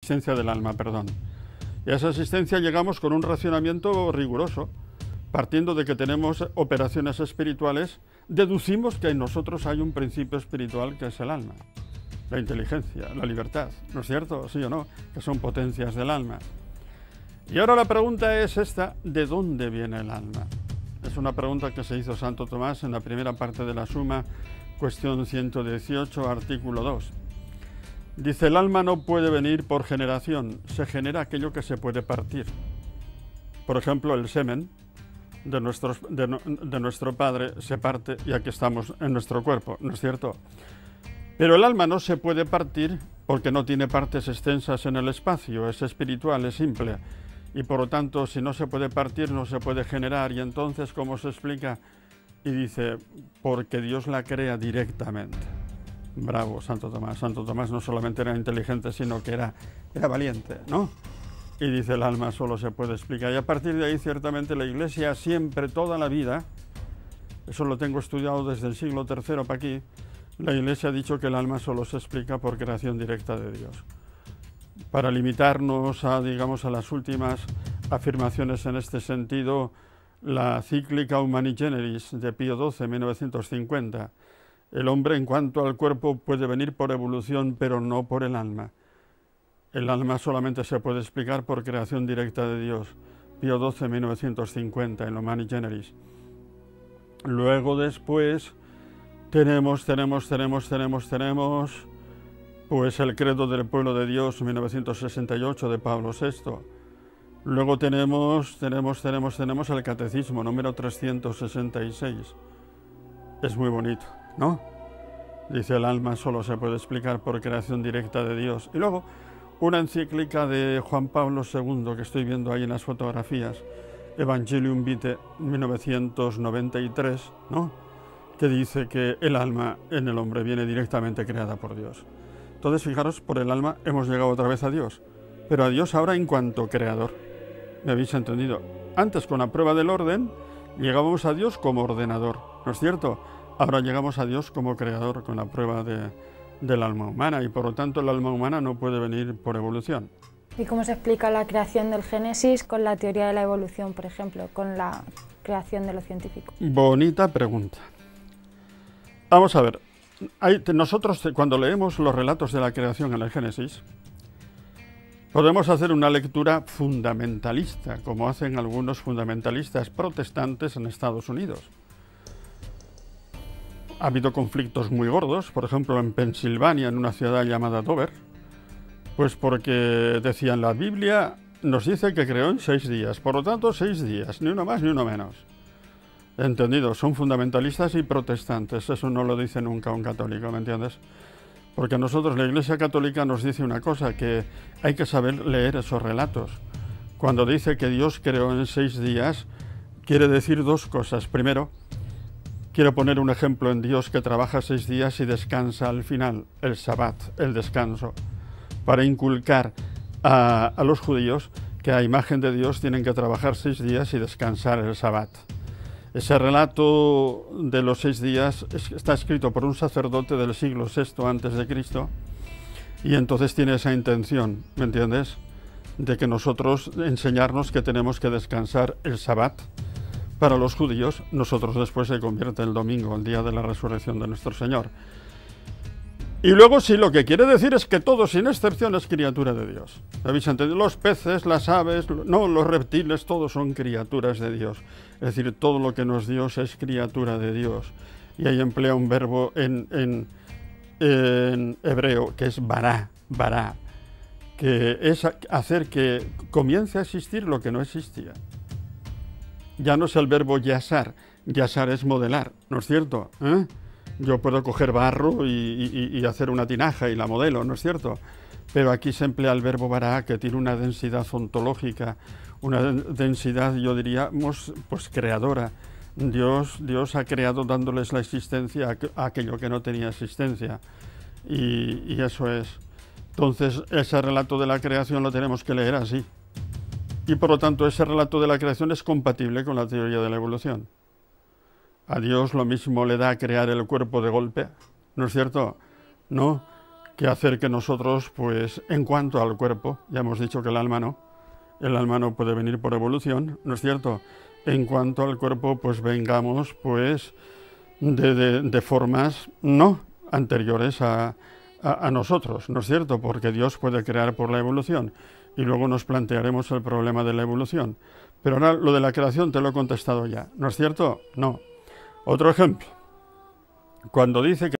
existencia del alma, perdón. Y a esa existencia llegamos con un racionamiento riguroso. Partiendo de que tenemos operaciones espirituales, deducimos que en nosotros hay un principio espiritual que es el alma, la inteligencia, la libertad, ¿no es cierto? ¿Sí o no? Que son potencias del alma. Y ahora la pregunta es esta: ¿de dónde viene el alma? Es una pregunta que se hizo Santo Tomás en la primera parte de la Suma, cuestión 118, artículo 2. Dice: el alma no puede venir por generación, se genera aquello que se puede partir. Por ejemplo, el semen de nuestro padre se parte y aquí estamos en nuestro cuerpo, ¿no es cierto? Pero el alma no se puede partir porque no tiene partes extensas en el espacio, es espiritual, es simple, y por lo tanto, si no se puede partir, no se puede generar. Y entonces, ¿cómo se explica? Y dice: porque Dios la crea directamente. Bravo, Santo Tomás. Santo Tomás no solamente era inteligente, sino que era valiente, ¿no? Y dice: el alma solo se puede explicar. Y a partir de ahí, ciertamente, la Iglesia siempre, toda la vida, eso lo tengo estudiado desde el siglo III para aquí, la Iglesia ha dicho que el alma solo se explica por creación directa de Dios. Para limitarnos a, digamos, a las últimas afirmaciones en este sentido, la cíclica Humani Generis de Pío XII, 1950, el hombre en cuanto al cuerpo puede venir por evolución, pero no por el alma. El alma solamente se puede explicar por creación directa de Dios. Pío XII, 1950, en Humani Generis. Luego después tenemos pues el Credo del Pueblo de Dios, 1968, de Pablo VI. Luego tenemos el Catecismo, número 366. Es muy bonito, ¿no? Dice: el alma solo se puede explicar por creación directa de Dios. Y luego una encíclica de Juan Pablo II, que estoy viendo ahí en las fotografías, Evangelium Vitae, 1993, ¿no? Que dice que el alma en el hombre viene directamente creada por Dios. Entonces, fijaros, por el alma hemos llegado otra vez a Dios, pero a Dios ahora en cuanto creador. ¿Me habéis entendido? Antes, con la prueba del orden, llegábamos a Dios como ordenador, ¿no es cierto? Ahora llegamos a Dios como creador con la prueba del alma humana, y por lo tanto el alma humana no puede venir por evolución. ¿Y cómo se explica la creación del Génesis con la teoría de la evolución, por ejemplo, con la creación de lo científico? Bonita pregunta. Vamos a ver, nosotros cuando leemos los relatos de la creación en el Génesis, podemos hacer una lectura fundamentalista, como hacen algunos fundamentalistas protestantes en Estados Unidos. Ha habido conflictos muy gordos, por ejemplo en Pensilvania, en una ciudad llamada Dover, pues porque decían: la Biblia nos dice que creó en 6 días, por lo tanto 6 días, ni uno más ni uno menos. Entendido, son fundamentalistas y protestantes, eso no lo dice nunca un católico, ¿me entiendes? Porque nosotros, la Iglesia Católica nos dice una cosa, que hay que saber leer esos relatos. Cuando dice que Dios creó en 6 días, quiere decir 2 cosas. Primero, quiero poner un ejemplo en Dios que trabaja 6 días y descansa al final, el Sabbat, el descanso, para inculcar a los judíos que a imagen de Dios tienen que trabajar 6 días y descansar el Sabbat. Ese relato de los 6 días está escrito por un sacerdote del siglo VI a.C. y entonces tiene esa intención, ¿me entiendes?, de que nosotros enseñarnos que tenemos que descansar el Sabbat. Para los judíos, nosotros después se convierte el domingo, el día de la resurrección de nuestro Señor. Y luego sí, lo que quiere decir es que todo, sin excepción, es criatura de Dios. ¿Habéis entendido? Los peces, las aves, no, los reptiles, todos son criaturas de Dios. Es decir, todo lo que no es Dios es criatura de Dios. Y ahí emplea un verbo en hebreo que es bará, que es hacer que comience a existir lo que no existía. Ya no es el verbo yasar es modelar, ¿no es cierto? Yo puedo coger barro y hacer una tinaja y la modelo, ¿no es cierto? Pero aquí se emplea el verbo bará, que tiene una densidad ontológica, una densidad, yo diríamos, pues creadora. Dios ha creado dándoles la existencia a aquello que no tenía existencia. Y eso es. Entonces, ese relato de la creación lo tenemos que leer así. Y por lo tanto, ese relato de la creación es compatible con la teoría de la evolución. A Dios lo mismo le da crear el cuerpo de golpe, ¿no es cierto? No, que hacer que nosotros, pues, en cuanto al cuerpo, ya hemos dicho que el alma no puede venir por evolución, ¿no es cierto? En cuanto al cuerpo, pues vengamos, pues, de formas no anteriores a nosotros, ¿no es cierto? Porque Dios puede crear por la evolución y luego nos plantearemos el problema de la evolución. Pero ahora lo de la creación te lo he contestado ya, ¿no es cierto? No. Otro ejemplo. Cuando dice que